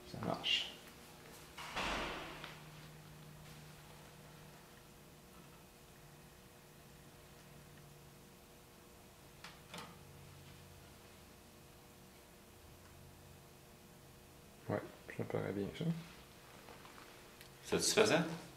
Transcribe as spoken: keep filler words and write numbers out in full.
Ça marche. Ouais, ça paraît bien ça. Satisfaisant?